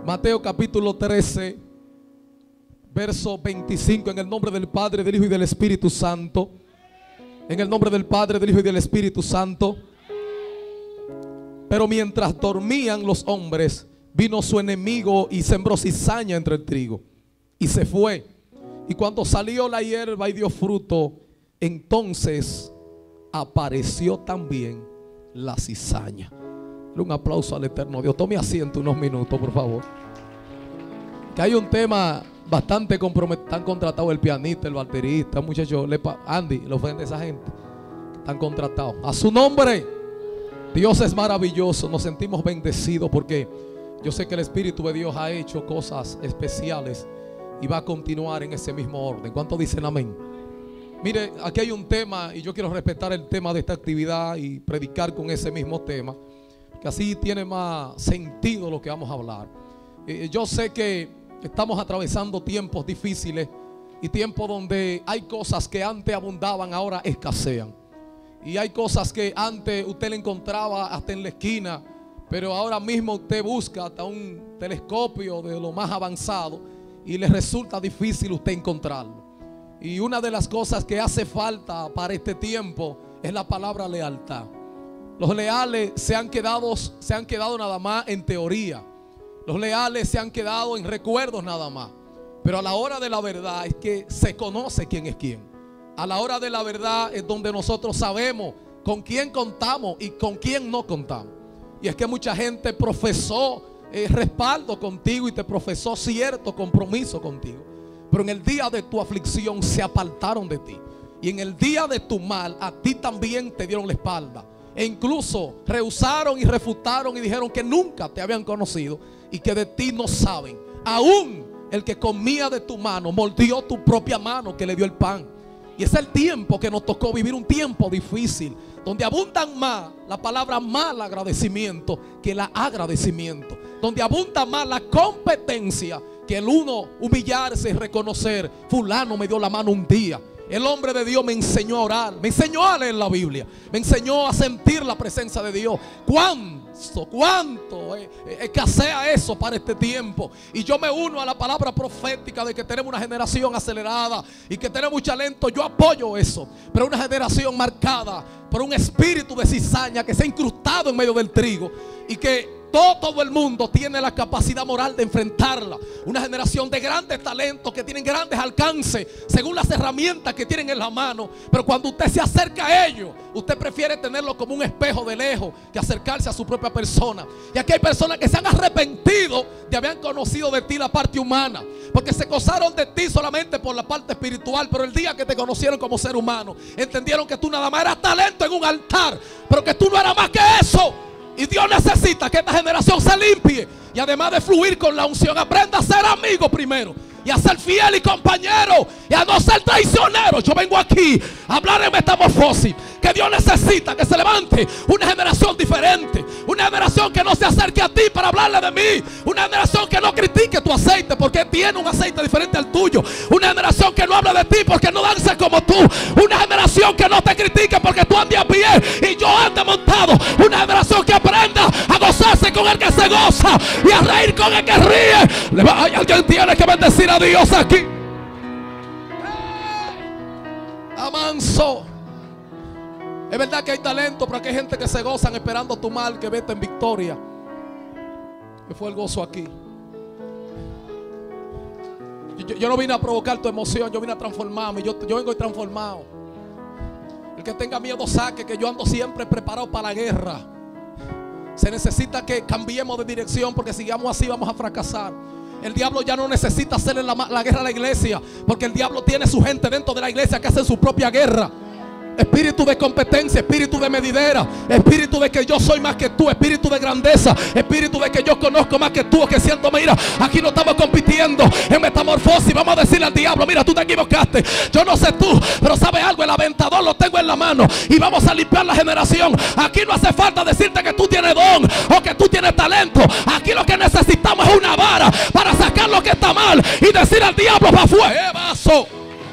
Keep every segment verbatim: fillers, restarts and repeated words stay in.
Mateo capítulo trece, verso veinticinco. En el nombre del Padre, del Hijo y del Espíritu Santo. En el nombre del Padre, del Hijo y del Espíritu Santo. Pero mientras dormían los hombres, vino su enemigo y sembró cizaña entre el trigo, y se fue. Y cuando salió la hierba y dio fruto, entonces apareció también la cizaña. Un aplauso al eterno Dios. Tome asiento unos minutos, por favor. Que hay un tema bastante comprometido. Están contratados el pianista, el baterista, muchachos. Andy, lo ofende esa gente. Están contratados. A su nombre. Dios es maravilloso. Nos sentimos bendecidos porque yo sé que el Espíritu de Dios ha hecho cosas especiales y va a continuar en ese mismo orden. ¿Cuántos dicen amén? Mire, aquí hay un tema y yo quiero respetar el tema de esta actividad y predicar con ese mismo tema, que así tiene más sentido lo que vamos a hablar. Eh, yo sé que estamos atravesando tiempos difíciles y tiempos donde hay cosas que antes abundaban, ahora escasean. Y hay cosas que antes usted le encontraba hasta en la esquina, pero ahora mismo usted busca hasta un telescopio de lo más avanzado y le resulta difícil usted encontrarlo. Y una de las cosas que hace falta para este tiempo es la palabra lealtad. Los leales se han quedado, se han quedado nada más en teoría. Los leales se han quedado en recuerdos nada más. Pero a la hora de la verdad es que se conoce quién es quién. A la hora de la verdad es donde nosotros sabemos con quién contamos y con quién no contamos. Y es que mucha gente profesó eh, respaldo contigo y te profesó cierto compromiso contigo, pero en el día de tu aflicción se apartaron de ti. Y en el día de tu mal a ti también te dieron la espalda. E incluso rehusaron y refutaron y dijeron que nunca te habían conocido y que de ti no saben. Aún el que comía de tu mano mordió tu propia mano que le dio el pan. Y es el tiempo que nos tocó vivir, un tiempo difícil, donde abundan más la palabra mal agradecimiento que la agradecimiento, donde abunda más la competencia que el uno humillarse y reconocer: fulano me dio la mano un día. El hombre de Dios me enseñó a orar, me enseñó a leer la Biblia, me enseñó a sentir la presencia de Dios. ¿Cuánto, cuánto eh, eh, escasea eso para este tiempo? Y yo me uno a la palabra profética de que tenemos una generación acelerada y que tenemos mucho talento. Yo apoyo eso, pero una generación marcada por un espíritu de cizaña que se ha incrustado en medio del trigo y que Todo, todo el mundo tiene la capacidad moral de enfrentarla. Una generación de grandes talentos que tienen grandes alcances según las herramientas que tienen en la mano. Pero cuando usted se acerca a ellos, usted prefiere tenerlo como un espejo de lejos que acercarse a su propia persona. Y aquí hay personas que se han arrepentido de haber conocido de ti la parte humana, porque se gozaron de ti solamente por la parte espiritual. Pero el día que te conocieron como ser humano, entendieron que tú nada más eras talento en un altar, pero que tú no eras más que eso. Y Dios necesita que esta generación se limpie y además de fluir con la unción, aprenda a ser amigo primero y a ser fiel y compañero y a no ser traicionero. Yo vengo aquí a hablar de metamorfosis, que Dios necesita que se levante una generación diferente, una generación que no se acerque a ti para hablarle de mí, una generación que no critique tu aceite porque tiene un aceite diferente al tuyo, una generación que no hable de ti porque no danza como tú, una generación que no te critique porque tú andas bien y yo ando montado, una generación que aprenda a gozarse con el que se goza y a reír con el que ríe. Alguien tiene que bendecir a Dios aquí. Amanso. Es verdad que hay talento, pero aquí hay gente que se gozan esperando tu mal, que vete en victoria. Que fue el gozo aquí. Yo, yo, yo no vine a provocar tu emoción, yo vine a transformarme. Yo, yo vengo transformado. El que tenga miedo saque, que yo ando siempre preparado para la guerra. Se necesita que cambiemos de dirección, porque si sigamos así vamos a fracasar. El diablo ya no necesita hacerle la, la guerra a la iglesia, porque el diablo tiene su gente dentro de la iglesia que hace su propia guerra. Espíritu de competencia, espíritu de medidera, espíritu de que yo soy más que tú, espíritu de grandeza, espíritu de que yo conozco más que tú, que siento, mira, aquí no estamos compitiendo en metamorfosis. Vamos a decirle al diablo: mira, tú te equivocaste, yo no sé tú, pero sabe algo, el aventador lo tengo en la mano y vamos a limpiar la generación. Aquí no hace falta decirte que tú tienes don o que tú tienes talento. Aquí lo que necesitamos es una vara para sacar lo que está mal y decir al diablo: va afuera, vaso.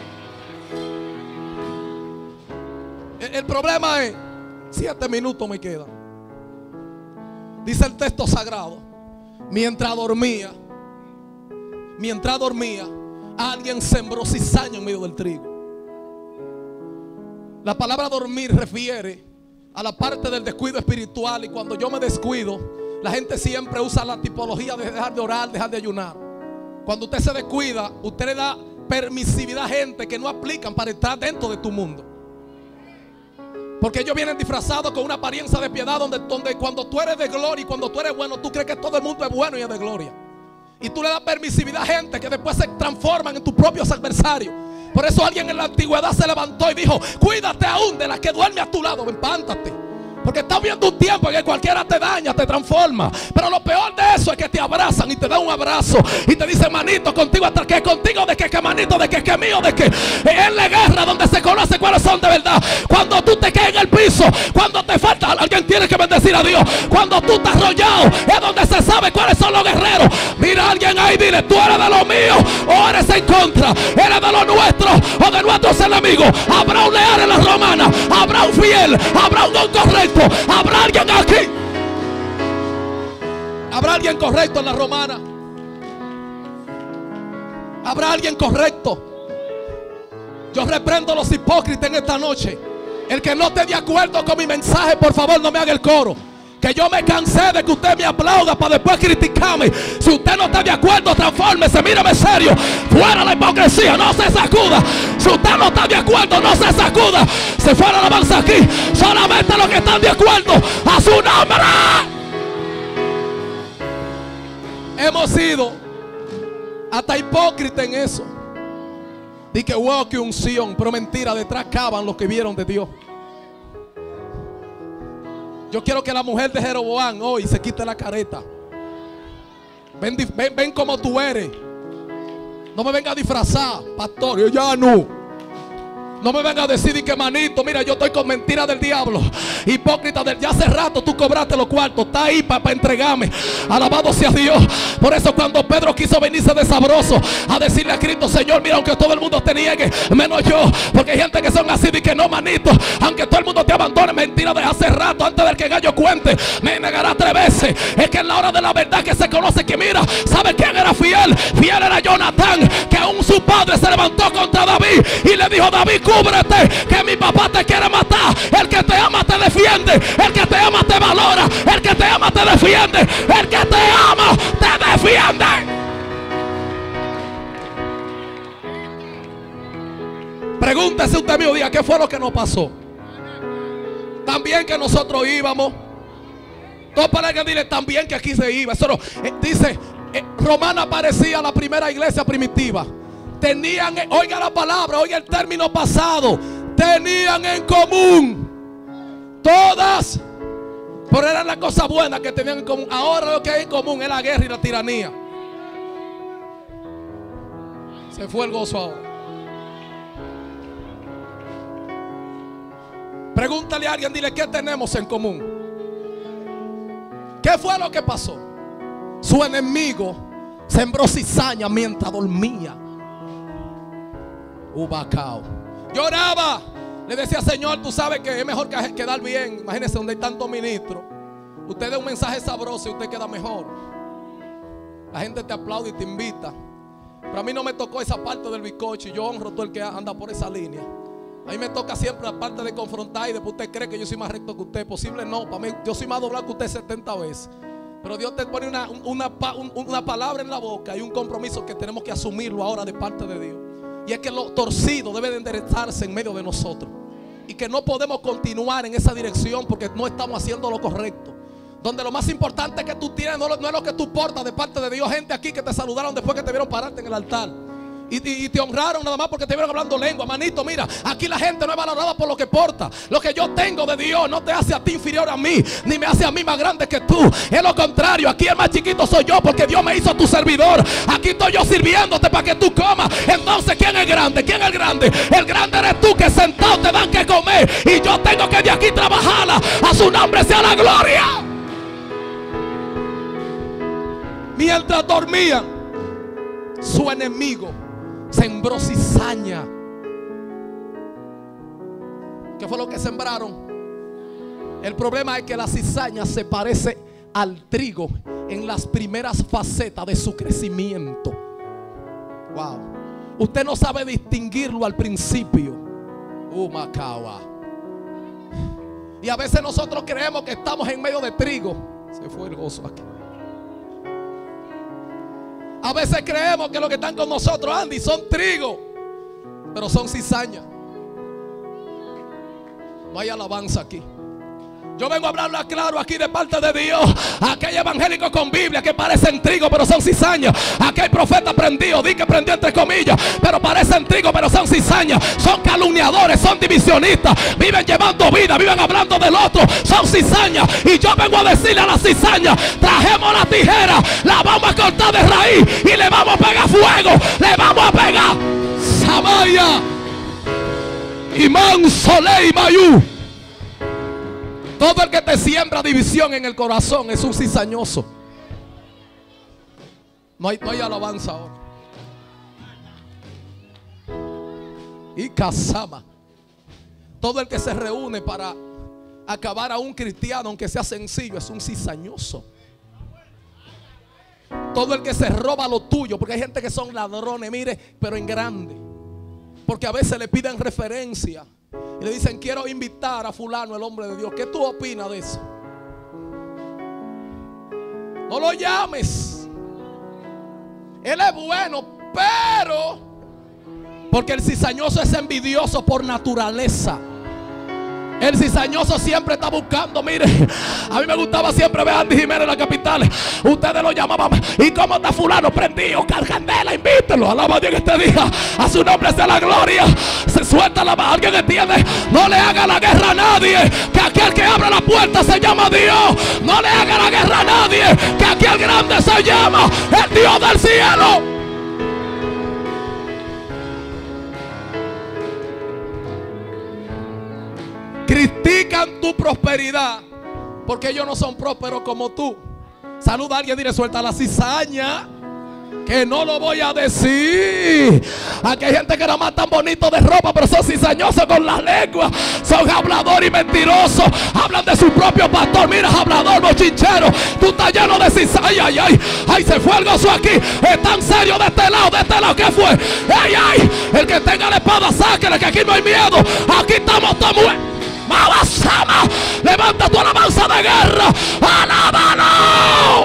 El problema es, siete minutos me quedan. Dice el texto sagrado: Mientras dormía, mientras dormía, alguien sembró cizaña en medio del trigo. La palabra dormir refiere a la parte del descuido espiritual. Y cuando yo me descuido, la gente siempre usa la tipología de dejar de orar, dejar de ayunar. Cuando usted se descuida, usted le da permisividad a gente que no aplican para estar dentro de tu mundo. Porque ellos vienen disfrazados con una apariencia de piedad, donde, donde cuando tú eres de gloria y cuando tú eres bueno, tú crees que todo el mundo es bueno y es de gloria. Y tú le das permisividad a gente que después se transforman en tus propios adversarios. Por eso alguien en la antigüedad se levantó y dijo: cuídate aún de la que duerme a tu lado, empántate. Porque estás viendo un tiempo en que cualquiera te daña, te transforma. Pero lo peor de eso es que te abrazan y te dan un abrazo y te dicen: manito, contigo hasta que contigo, de que que manito, de que que mío, de que es la guerra donde se conoce cuáles son de verdad. Cuando tú te caes en el piso, cuando te falta, alguien tiene que bendecir a Dios. Cuando tú estás arrollado, es donde se sabe cuáles son los guerreros. Mira a alguien ahí, dile: tú eres de los míos o eres en contra, eres de los nuestros o de nuestros enemigos. Habrá un leal en la romana, habrá un fiel, habrá un correcto. Habrá alguien aquí. Habrá alguien correcto en la romana. Habrá alguien correcto. Yo reprendo a los hipócritas en esta noche. El que no esté de acuerdo con mi mensaje, por favor, no me haga el coro. Que yo me cansé de que usted me aplauda para después criticarme. Si usted no está de acuerdo, transfórmese, mírame serio. Fuera la hipocresía, no se sacuda. Si usted no está de acuerdo, no se sacuda. Se fuera la alabanza aquí. Solamente los que están de acuerdo, a su nombre. Hemos sido hasta hipócritas en eso. Di que wow, que unción. Pero mentira, detrás cavan los que vieron de Dios. Yo quiero que la mujer de Jeroboam hoy se quite la careta. Ven, ven, ven como tú eres. No me venga a disfrazar, pastor. Yo ya no. No me venga a decir que manito, mira, yo estoy con mentiras del diablo. Hipócrita del ya hace rato tú cobraste los cuartos. Está ahí para pa entregarme. Alabado sea Dios. Por eso cuando Pedro quiso venirse de sabroso a decirle a Cristo: Señor, mira, aunque todo el mundo te niegue, menos yo. Porque hay gente que son así de que no, manito, aunque todo el mundo te abandone, mentira de hace rato, antes del que gallo cuente, me negará tres veces. Es que en la hora de la verdad que se conoce que mira, ¿sabe quién era fiel? Fiel era Jonatán, que aún su padre se levantó contra David y le dijo: David, cúbrete, que mi papá te quiere matar. El que te ama te defiende, el que te ama te valora, el que te ama te defiende, el que te ama te defiende. Pregúntese usted mío, diga: ¿qué fue lo que nos pasó? También que nosotros íbamos. Todo para que dile también que aquí se iba. Eso no, eh, dice, eh, Romana parecía la primera iglesia primitiva. Tenían, oiga la palabra, oiga el término pasado. Tenían en común todas, pero eran las cosas buenas que tenían en común. Ahora lo que hay en común es la guerra y la tiranía. Se fue el gozo ahora. Pregúntale a alguien, dile: ¿qué tenemos en común? ¿Qué fue lo que pasó? Su enemigo sembró cizaña mientras dormía. Ubacao. Lloraba. Le decía: Señor, tú sabes que es mejor que quedar bien. Imagínese donde hay tantos ministros. Usted da un mensaje sabroso y usted queda mejor. La gente te aplaude y te invita. Pero a mí no me tocó esa parte del bizcocho. Y yo honro a todo el que anda por esa línea. A mí me toca siempre la parte de confrontar. Y después usted cree que yo soy más recto que usted. Posible no. Para mí, yo soy más doblado que usted setenta veces. Pero Dios te pone una, una, una, una palabra en la boca y un compromiso que tenemos que asumirlo ahora de parte de Dios. Y es que lo torcido debe de enderezarse en medio de nosotros. Y que no podemos continuar en esa dirección porque no estamos haciendo lo correcto. Donde lo más importante que tú tienes no, no es lo que tú portas de parte de Dios. Gente aquí que te saludaron después que te vieron pararte en el altar. Y, y, y te honraron nada más porque te vieron hablando lengua. Manito, mira, aquí la gente no es valorada por lo que porta. Lo que yo tengo de Dios no te hace a ti inferior a mí, ni me hace a mí más grande que tú. Es lo contrario, aquí el más chiquito soy yo porque Dios me hizo tu servidor. Aquí estoy yo sirviéndote para que tú comas. Entonces, ¿quién es grande? ¿Quién es el grande? El grande eres tú, que sentado te dan que comer. Y yo tengo que de aquí trabajarla. A su nombre sea la gloria. Mientras dormían, su enemigo sembró cizaña. ¿Qué fue lo que sembraron? El problema es que la cizaña se parece al trigo en las primeras facetas de su crecimiento. Wow. Usted no sabe distinguirlo al principio. Uh, Macawa. Y a veces nosotros creemos que estamos en medio de trigo. Se fue el gozo aquí. A veces creemos que los que están con nosotros, Andy, son trigo, pero son cizaña. No hay alabanza aquí. Yo vengo a hablarlo claro aquí de parte de Dios. Aquí hay evangélicos con Biblia que parecen trigo pero son cizaña. Aquí hay profetas prendidos, di que prendió entre comillas, pero parecen trigo pero son cizaña. Son calumniadores, son divisionistas, viven llevando vida, viven hablando del otro, son cizaña. Y yo vengo a decirle a la cizaña: trajemos la tijera, la vamos a cortar de raíz y le vamos a pegar fuego, le vamos a pegar Samaya Imán Soley Mayú. Todo el que te siembra división en el corazón es un cizañoso. No hay, no hay alabanza ahora. Y Kasama. Todo el que se reúne para acabar a un cristiano, aunque sea sencillo, es un cizañoso. Todo el que se roba lo tuyo, porque hay gente que son ladrones, mire, pero en grande. Porque a veces le piden referencia y le dicen: quiero invitar a fulano, el hombre de Dios. ¿Qué tú opinas de eso? No lo llames. Él es bueno, pero porque el cizañoso es envidioso por naturaleza. El cizañoso siempre está buscando. Mire, a mí me gustaba siempre ver a Andy Jiménez en la capital. Ustedes lo llamaban: ¿y cómo está fulano? Prendido, carcandela, invítelo. Alaba a Dios en este día, a su nombre sea la gloria. Se suelta la mano. Alguien entiende: no le haga la guerra a nadie, que aquel que abre la puerta se llama Dios. No le haga la guerra a nadie, que aquel grande se llama el Dios del cielo. Critican tu prosperidad porque ellos no son prósperos como tú. Saluda a alguien y dile: suelta la cizaña, que no lo voy a decir. Aquí hay gente que nada más tan bonito de ropa, pero son cizañosos con las lenguas. Son habladores y mentirosos. Hablan de su propio pastor. Mira, hablador, bochinchero. Tú estás lleno de cizaña. Ay, ay, ay, se fue el gozo aquí. Es tan serio de este lado, de este lado. ¿Qué fue? Ay, ay, el que tenga la espada, sáquela, que aquí no hay miedo. Aquí estamos todos. Mabasama, levanta tu alabanza de guerra. ¡Alábalo!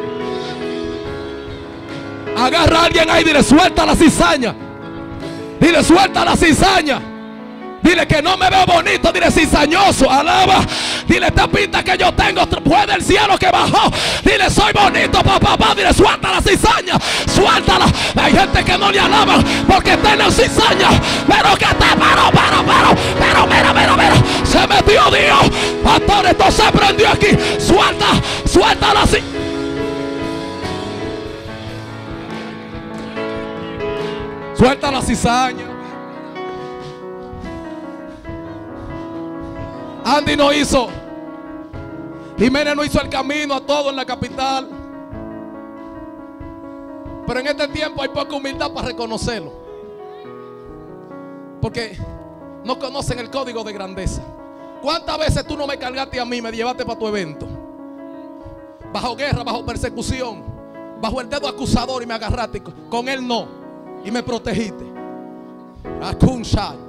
Agarra a alguien ahí, dile: suelta la cizaña. Dile: suelta la cizaña. Dile que no me veo bonito. Dile: cizañoso. Alaba. Dile: esta pinta que yo tengo fue del cielo que bajó. Dile: soy bonito, papá, papá. Dile: suelta la cizaña. Suéltala. Hay gente que no le alaban porque tienen cizaña. Pero que te pero, pero, pero, pero, mira, mira, mira. Se metió Dios. Pastor, esto se prendió aquí. Suelta, suelta la cizaña. Suelta la cizaña. Andy no hizo, Jiménez no hizo el camino a todo en la capital. Pero en este tiempo hay poca humildad para reconocerlo, porque no conocen el código de grandeza. ¿Cuántas veces tú no me cargaste a mí, me llevaste para tu evento? Bajo guerra, bajo persecución, bajo el dedo acusador, y me agarraste. Con él no, y me protegiste. Akunsha.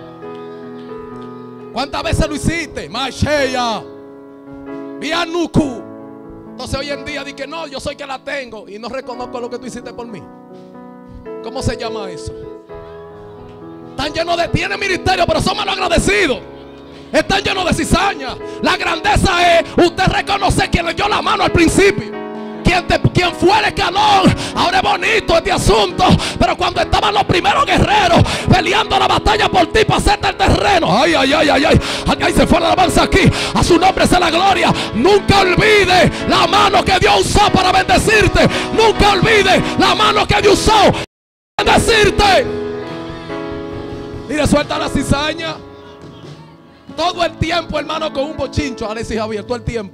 ¿Cuántas veces lo hiciste? Masheya, Bianuku. Entonces hoy en día di que no, yo soy que la tengo y no reconozco lo que tú hiciste por mí. ¿Cómo se llama eso? Están llenos de, tienen ministerio, pero son malagradecidos. Están llenos de cizaña. La grandeza es usted reconocer quien le dio la mano al principio. Quien, te, quien fue el escalón. Ahora es bonito este asunto, pero cuando estaban los primeros guerreros peleando la batalla por ti para hacerte el terreno. Ay, ay, ay, ay, ay, ay, ay, se fue la alabanza aquí. A su nombre sea la gloria. Nunca olvide la mano que Dios usó para bendecirte. Nunca olvide la mano que Dios usó para bendecirte. Mire, suelta la cizaña. Todo el tiempo, hermano, con un bochincho, Alexis Javier, todo el tiempo.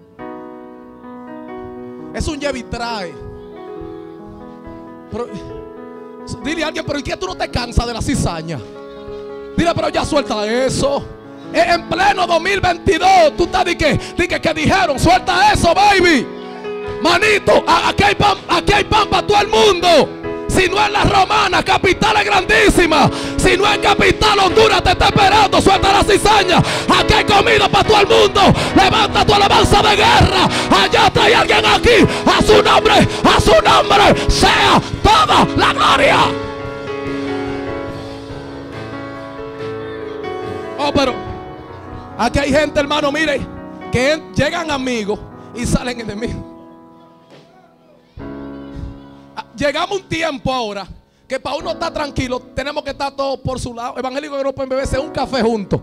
Es un lleva y trae. Pero, dile a alguien: pero ¿y qué tú no te cansas de la cizaña? Dile: pero ya suelta eso. En pleno dos mil veintidós, tú estás de que, de que, que dijeron, suelta eso, baby. Manito, aquí hay pan, aquí hay pan para todo el mundo. Si no es la Romana, capital es grandísima. Si no es capital, Honduras te está esperando. Suelta la cizaña. Aquí hay comida para todo el mundo. Levanta tu alabanza de guerra. Allá hay alguien aquí. A su nombre, a su nombre sea toda la gloria. Oh, pero aquí hay gente, hermano, mire, que llegan amigos y salen enemigos. Llegamos un tiempo ahora que para uno estar tranquilo tenemos que estar todos por su lado. Evangélico que no pueden beberse un café juntos.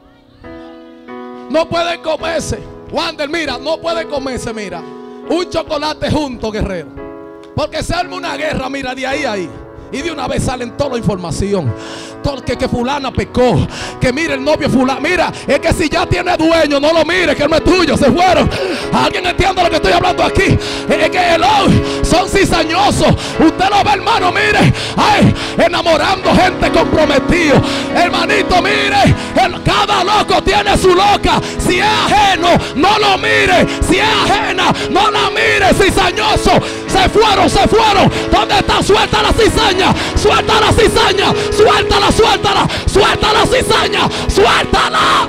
No pueden comerse. Wander, mira, no pueden comerse, mira, un chocolate juntos, guerrero. Porque se arma una guerra, mira, de ahí a ahí. Y de una vez salen toda la información. Todo que, que fulana pecó. Que mire el novio fulano. Mira, es que si ya tiene dueño, no lo mire, que no es tuyo. Se fueron. ¿Alguien entiende lo que estoy hablando aquí? Es que el son cizañosos. Usted lo ve, hermano, mire. Ay, enamorando gente comprometido. Hermanito, mire. El, cada loco tiene su loca. Si es ajeno, no lo mire. Si es ajena, no la mire. Cizañoso. Se fueron, se fueron. ¿Dónde está? Suelta la cizaña. Suelta la cizaña. Suéltala, suéltala. Suelta la cizaña. Suéltala.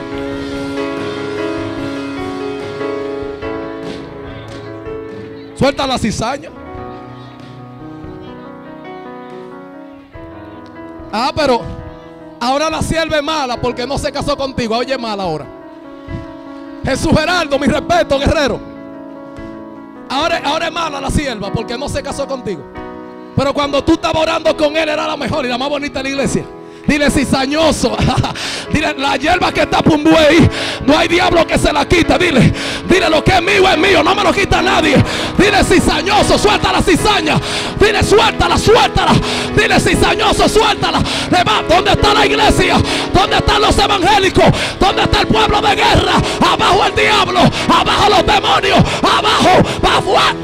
Suelta la cizaña. Ah, pero ahora la sierva es mala porque no se casó contigo. Oye, mala ahora. Jesús Gerardo, mi respeto, guerrero. Ahora, ahora es mala la sierva porque no se casó contigo. Pero cuando tú estabas orando con él era la mejor y la más bonita de la iglesia. Dile cizañoso. Dile la hierba que está por un buey. No hay diablo que se la quita. Dile, dile lo que es mío es mío. No me lo quita nadie. Dile cizañoso, suelta la cizaña. Dile suéltala, suéltala. Dile cizañoso, suéltala. ¿Dónde está la iglesia? ¿Dónde están los evangélicos? ¿Dónde está el pueblo de guerra? Abajo el diablo. Abajo los demonios. Abajo, va afuera.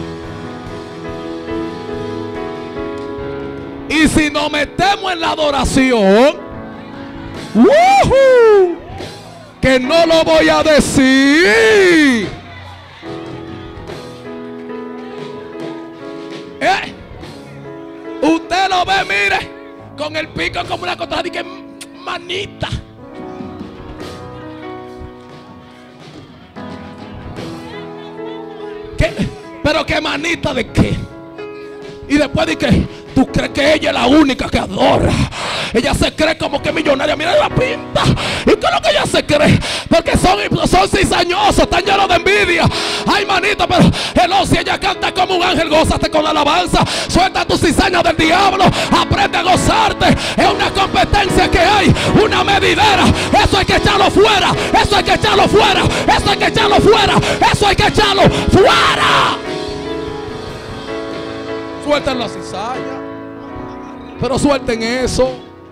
Y si nos metemos en la adoración, ¡woohoo!, que no lo voy a decir. ¿Eh? Usted lo ve, mire, con el pico como una cosa de que manita. ¿Qué? ¿Pero qué manita de qué? Y después de que tú crees que ella es la única que adora. Ella se cree como que millonaria. Mira la pinta. ¿Y qué es lo que ella se cree? Porque son, son cizañosos, están llenos de envidia. Ay, manito, pero hello, si ella canta como un ángel, gózate con la alabanza. Suelta tu cizaña del diablo. Aprende a gozarte. Es una competencia que hay, una medidera. Eso hay que echarlo fuera. Eso hay que echarlo fuera. Eso hay que echarlo fuera. Eso hay que echarlo fuera. Suelten la cizaña. Pero suelten eso.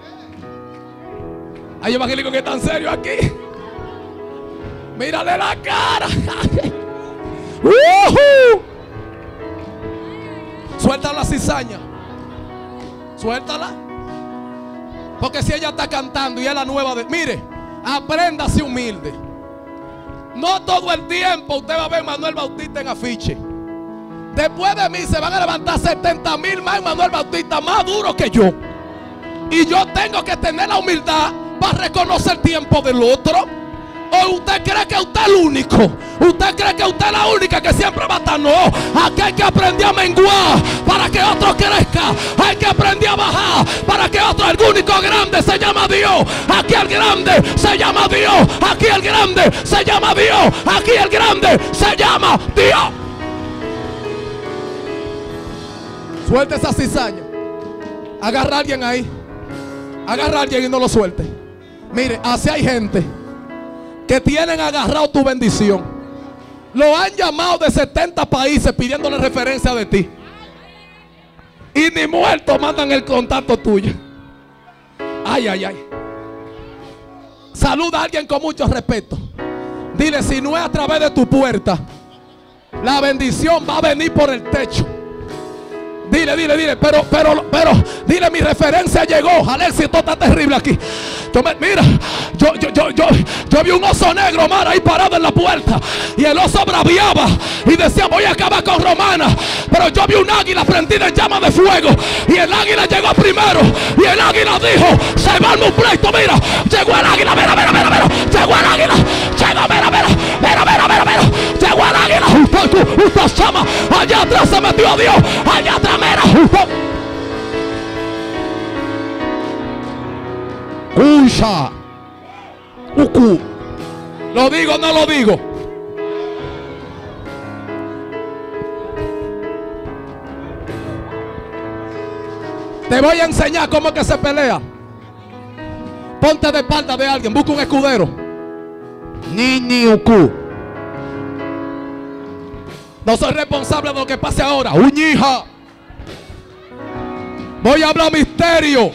Hay evangélicos que están serios aquí. Mírale la cara. uh-huh. Suelta la cizaña. Suéltala. Porque si ella está cantando y es la nueva de... Mire, aprenda a ser humilde. No todo el tiempo usted va a ver Manuel Bautista en afiche. Después de mí se van a levantar setenta mil más Manuel Bautista, más duro que yo. Y yo tengo que tener la humildad para reconocer el tiempo del otro. ¿O usted cree que usted es el único? ¿Usted cree que usted es la única que siempre va a estar? No, aquí hay que aprender a menguar para que otro crezca. Hay que aprender a bajar para que otro, el único grande se llama Dios. Aquí el grande se llama Dios. Aquí el grande se llama Dios. Aquí el grande se llama Dios. Suelte esa cizaña. Agarra a alguien ahí. Agarra a alguien y no lo suelte. Mire, así hay gente que tienen agarrado tu bendición. Lo han llamado de setenta países pidiéndole referencia de ti. Y ni muertos mandan el contacto tuyo. Ay, ay, ay. Saluda a alguien con mucho respeto. Dile, si no es a través de tu puerta, la bendición va a venir por el techo. Dile, dile, dile, pero, pero, pero, dile, mi referencia llegó. Alexis, esto está terrible aquí. Yo me, mira, yo, yo, yo, yo, yo vi un oso negro, mar, ahí parado en la puerta. Y el oso braviaba y decía: voy a acabar con Romana. Pero yo vi un águila prendida en llama de fuego. Y el águila llegó primero. Y el águila dijo: se va un pleito. Mira, llegó el águila, mira, mira, mira, mira. Llegó el águila, llegó, mira, mira, mira, mira, mira, mira. Llegó el águila, usted, usted llama. Allá atrás se metió Dios. Allá atrás, mira, usted. Usa. Uku. ¿Lo digo o no lo digo? Te voy a enseñar cómo es que se pelea. Ponte de espalda de alguien, busca un escudero. Ni ni uku. No soy responsable de lo que pase ahora. Uñija. Voy a hablar misterio.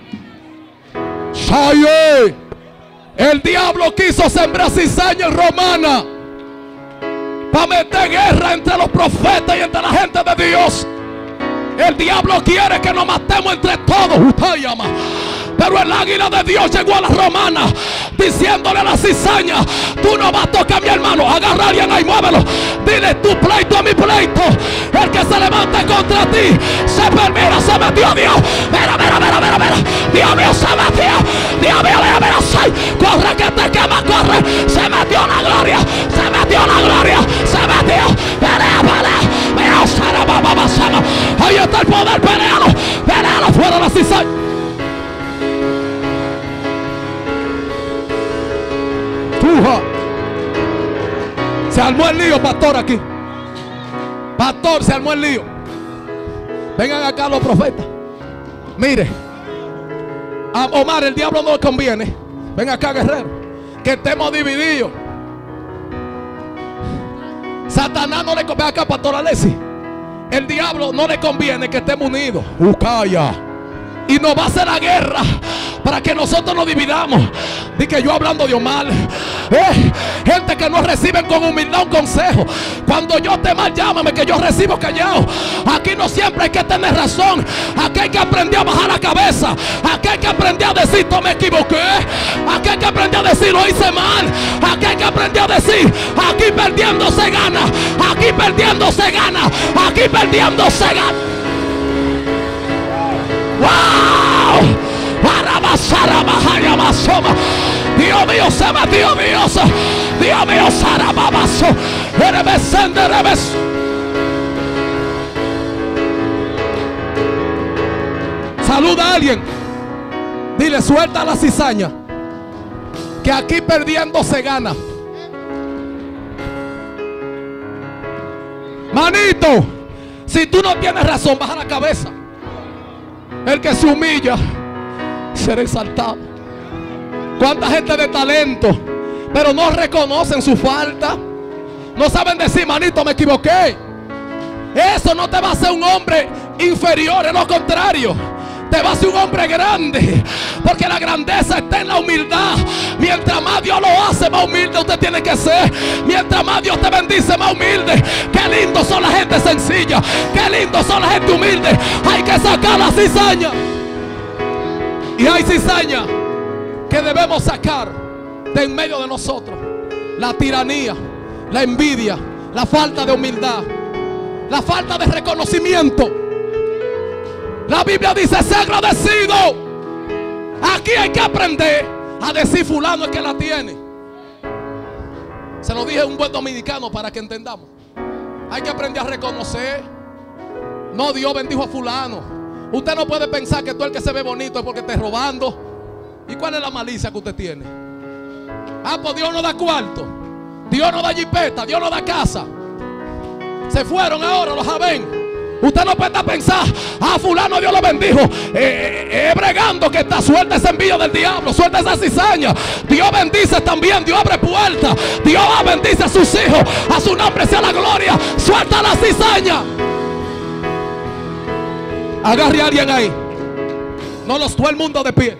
Shaye. El diablo quiso sembrar cizaña en Romana para meter guerra entre los profetas y entre la gente de Dios. El diablo quiere que nos matemos entre todos. Usted llama. Pero el águila de Dios llegó a la Romana diciéndole a la cizaña: tú no vas a tocar a mi hermano. Agarra a alguien ahí, muévelo. Dile: tu pleito a mi pleito. El que se levante contra ti se permira, se metió Dios. Mira, mira, mira, mira, mira. Dios mío, se metió. Dios mío, mira, mira, sí. Corre que te quema, corre. Se metió la gloria. Se metió la gloria. Se metió. Pelea, pelea. Mira, Sara, mamá, mamá. Ahí está el poder, pelealo. Pelealo fuera la cizaña. Se armó el lío, pastor, aquí. Pastor, se armó el lío. Vengan acá los profetas. Mire, a Omar el diablo no le conviene. Ven acá, guerrero, que estemos divididos. Satanás no le conviene. Acá, pastor Alessi. El diablo no le conviene que estemos unidos. Ucaya. Y nos va a hacer la guerra para que nosotros nos dividamos. Di que yo hablando de Omar, eh, gente que no reciben con humildad un consejo. Cuando yo te mal, llámame, que yo recibo callado. Aquí no siempre hay que tener razón. Aquí hay que aprender a bajar la cabeza. Aquí hay que aprender a decir: yo me equivoqué. Aquí hay que aprender a decir: lo hice mal. Aquí hay que aprender a decir: aquí perdiendo se gana. Aquí perdiendo se gana. Aquí perdiendo se gana. ¡Wow! Dios mío, se metió Dios. Dios mío, Sarababaso. Eres eres. Saluda a alguien. Dile: suelta la cizaña. Que aquí perdiendo se gana. Manito, si tú no tienes razón, baja la cabeza. El que se humilla será exaltado. Cuánta gente de talento, pero no reconocen su falta. No saben decir: manito, me equivoqué. Eso no te va a hacer un hombre inferior, es lo contrario. Te va a hacer un hombre grande, porque la grandeza está en la humildad. Mientras más Dios lo hace, más humilde usted tiene que ser. Mientras más Dios te bendice, más humilde. Qué lindo son la gente sencilla. Qué lindo son la gente humilde. Hay que sacar la cizaña. Y hay cizaña que debemos sacar de en medio de nosotros. La tiranía, la envidia, la falta de humildad, la falta de reconocimiento. La Biblia dice: sé agradecido. Aquí hay que aprender a decir: fulano es que la tiene. Se lo dije a un buen dominicano para que entendamos. Hay que aprender a reconocer. No, Dios bendijo a fulano. Usted no puede pensar que tú el que se ve bonito es porque esté robando. ¿Y cuál es la malicia que usted tiene? Ah, pues Dios no da cuarto. Dios no da jipeta. Dios no da casa. Se fueron ahora los Javen. Usted no puede pensar: ah, fulano Dios lo bendijo. Eh, eh, eh, bregando que está. Suelta ese envío del diablo. Suelta esa cizaña. Dios bendice también. Dios abre puertas. Dios bendice a sus hijos. A su nombre sea la gloria. Suelta la cizaña. Agarre a alguien ahí. No los todo el mundo de pie.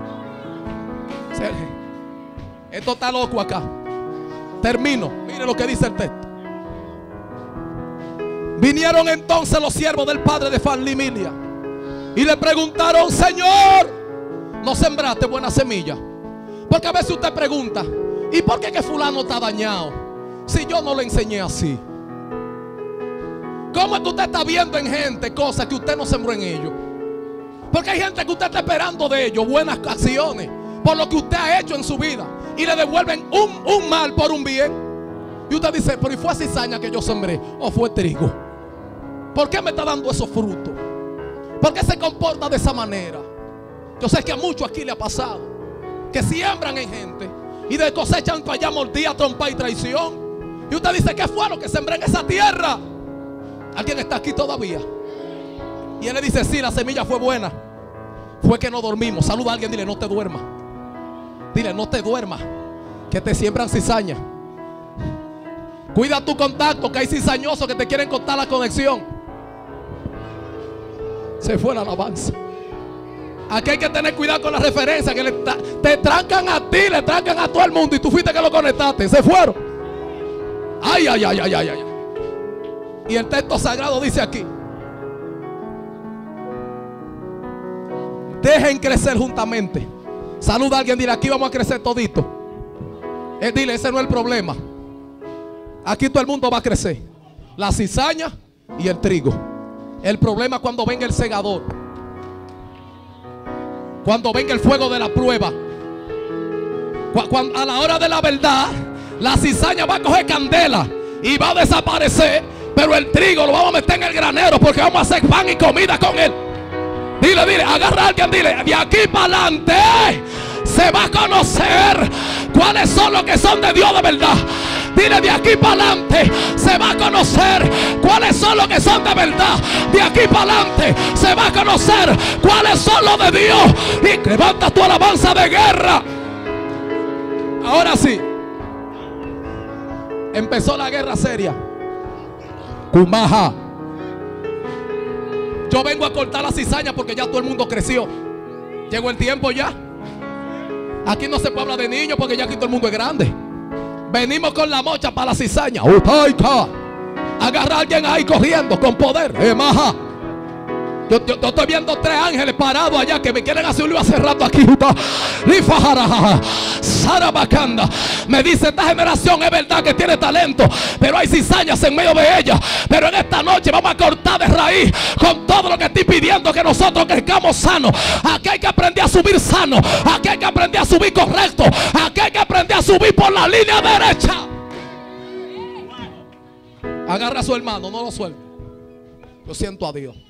Esto está loco acá. Termino. Mire lo que dice el texto. Vinieron entonces los siervos del padre de Fanlimilia y le preguntaron: Señor, ¿no sembraste buena semilla? Porque a veces usted pregunta, ¿y por qué que fulano está dañado? Si yo no le enseñé así. ¿Cómo es que usted está viendo en gente cosas que usted no sembró en ellos? Porque hay gente que usted está esperando de ellos buenas acciones por lo que usted ha hecho en su vida, y le devuelven un, un mal por un bien. Y usted dice, pero ¿y fue cizaña que yo sembré o fue trigo? ¿Por qué me está dando esos frutos? ¿Por qué se comporta de esa manera? Yo sé que a muchos aquí le ha pasado que siembran en gente y de cosechan para allá mordida, trompa y traición. Y usted dice, ¿qué fue lo que sembré en esa tierra? ¿Alguien está aquí todavía? Y él le dice, sí, la semilla fue buena. Fue que no dormimos. Saluda a alguien, dile, no te duermas. Dile, no te duermas, que te siembran cizaña. Cuida tu contacto, que hay cizañosos que te quieren cortar la conexión. Se fue la alabanza. Aquí hay que tener cuidado con la referencia, que le te trancan a ti, le trancan a todo el mundo, y tú fuiste que lo conectaste. Se fueron. Ay, ay, ay, ay, ay, ay. Y el texto sagrado dice aquí: dejen crecer juntamente. Saluda a alguien, dile, aquí vamos a crecer todito. Eh, dile, ese no es el problema. Aquí todo el mundo va a crecer. La cizaña y el trigo. El problema es cuando venga el segador, cuando venga el fuego de la prueba, cuando, a la hora de la verdad, la cizaña va a coger candela y va a desaparecer, pero el trigo lo vamos a meter en el granero, porque vamos a hacer pan y comida con él. Dile, dile, agarra a alguien, dile, de aquí para adelante se va a conocer cuáles son los que son de Dios de verdad. Dile, de aquí para adelante se va a conocer cuáles son los que son de verdad. De aquí para adelante se va a conocer cuáles son los de Dios. Y levanta tu alabanza de guerra. Ahora sí, empezó la guerra seria. Kumaha. Yo vengo a cortar la cizaña porque ya todo el mundo creció. Llegó el tiempo ya. Aquí no se puede hablar de niños porque ya aquí todo el mundo es grande. Venimos con la mocha para la cizaña. Agarra a alguien ahí corriendo con poder. Emaja. Yo, yo, yo estoy viendo tres ángeles parados allá que me quieren hacer un lío hace rato aquí. Sarabacanda. Me dice, esta generación es verdad que tiene talento, pero hay cizañas en medio de ella. Pero en esta noche vamos a cortar de raíz con todo lo que estoy pidiendo, que nosotros crezcamos sanos. Aquí hay que aprender a subir sano. Aquí hay que aprender a subir correcto. Aquí hay que aprender a subir por la línea derecha. Agarra a su hermano, no lo suelte. Yo siento a Dios.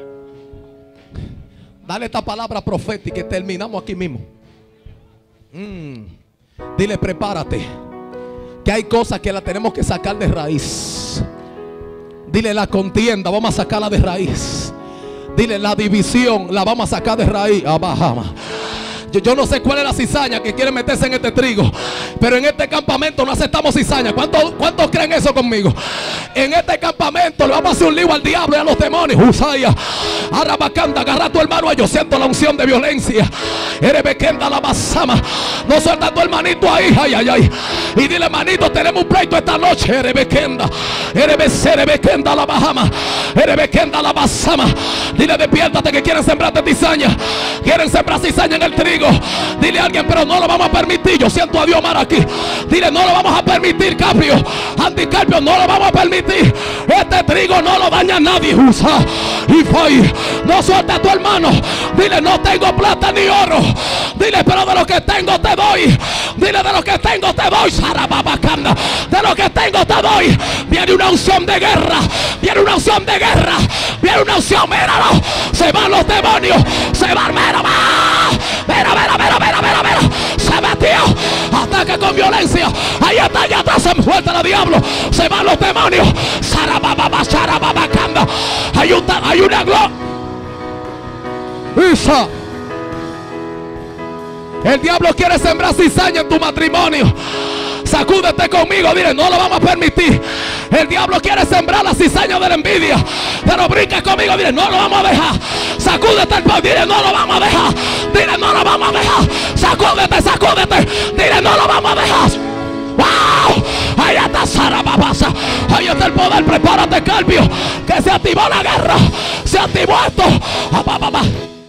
Dale esta palabra profética y terminamos aquí mismo. Mm. Dile, prepárate, que hay cosas que la tenemos que sacar de raíz. Dile, la contienda vamos a sacarla de raíz. Dile, la división la vamos a sacar de raíz. Abajama. Yo, yo no sé cuál es la cizaña que quiere meterse en este trigo, pero en este campamento no aceptamos cizaña. ¿Cuántos, ¿Cuántos creen eso conmigo? En este campamento le vamos a hacer un lío al diablo y a los demonios. Usaya, Arabacanda, agarra a tu hermano. Yo siento la unción de violencia. Erebekenda la basama. No suelta a tu hermanito ahí. Ay, ay, ay. Y dile, hermanito, tenemos un pleito esta noche. Erebekenda, Erebekenda la bajama. Erebekenda la basama. Dile, despiértate, que quieren sembrarte cizaña. Quieren sembrar cizaña en el trigo. Dile a alguien, pero no lo vamos a permitir. Yo siento a Dios mar aquí. Dile, no lo vamos a permitir, Caprio. Andy Carpio, no lo vamos a permitir. Este trigo no lo daña a nadie. Usa y fue. No suelta a tu hermano. Dile, no tengo plata ni oro. Dile, pero de lo que tengo te doy. Dile, de lo que tengo te doy. Sarababacanda. De lo que tengo te doy. Viene una unción de guerra. Viene una unción de guerra. Viene una unción, míralo. Se van los demonios. Se van, mira, mira, mira, mira, mira, mira, mira. Se metió. Ataca con violencia. Ahí está, allá atrás se muerta el diablo. Se van los demonios. Sarabababa, sarababacanda. Hay, un, hay una gloria. Isa. El diablo quiere sembrar cizaña en tu matrimonio. Sacúdete conmigo, dile, no lo vamos a permitir. El diablo quiere sembrar la cizaña de la envidia, pero brinca conmigo, dile, no lo vamos a dejar. Sacúdete el pan, dile, no lo vamos a dejar. Dile, no lo vamos a dejar. Sacúdete, sacúdete. Dile, no lo vamos a dejar. ¡Wow! Ahí está Sara Babasa. Ahí está el poder. Prepárate, Calvio, que se activó la guerra. Se activó esto. ¡Ah, bah, bah, bah!